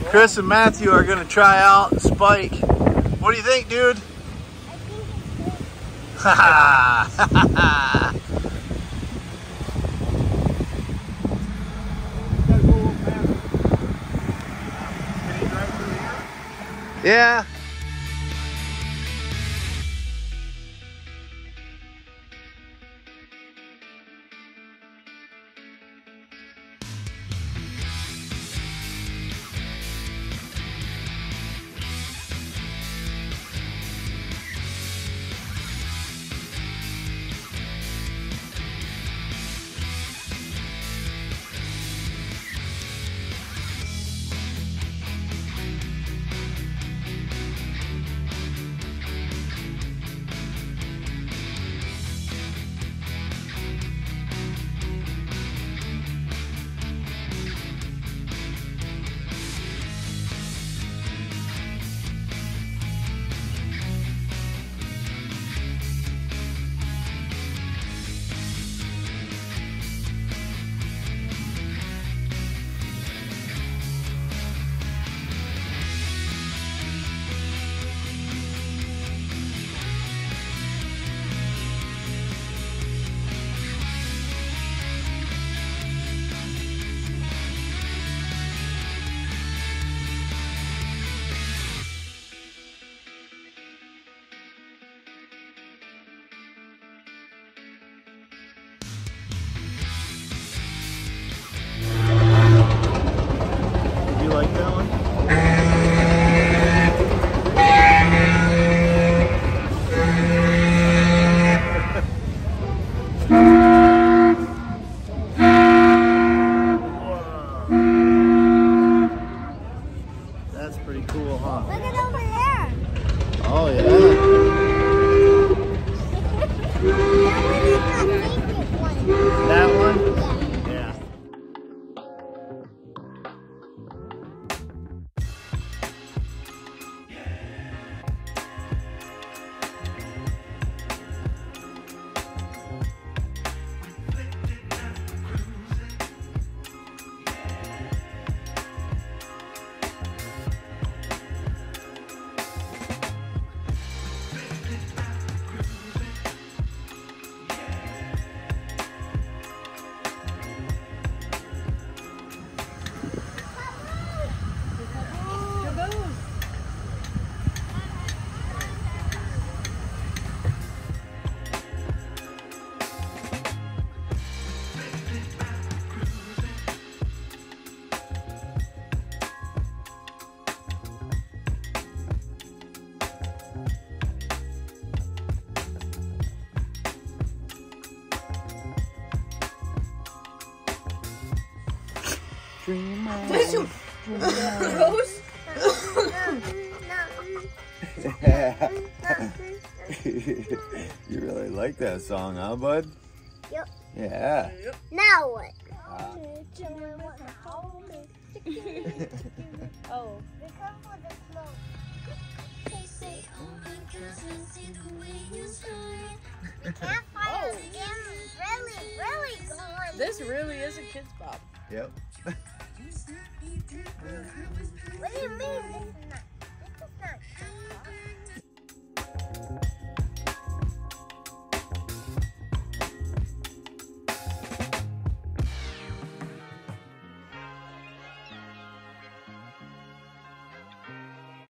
Chris and Matthew are gonna try out Spike. What do you think, dude? I think it's good. Ha ha! Yeah. You like that one? That's pretty cool, huh? Look at over there. Oh yeah. That one is my favorite one. That one? Yeah. Yeah. Dream on. Rose? You really like that song, huh, bud? Yep. Yeah. Now what? Oh. Be careful with the smoke. The campfire is really going. This really is a kid's bop. Yep. What do you mean this is not? This is not campfire.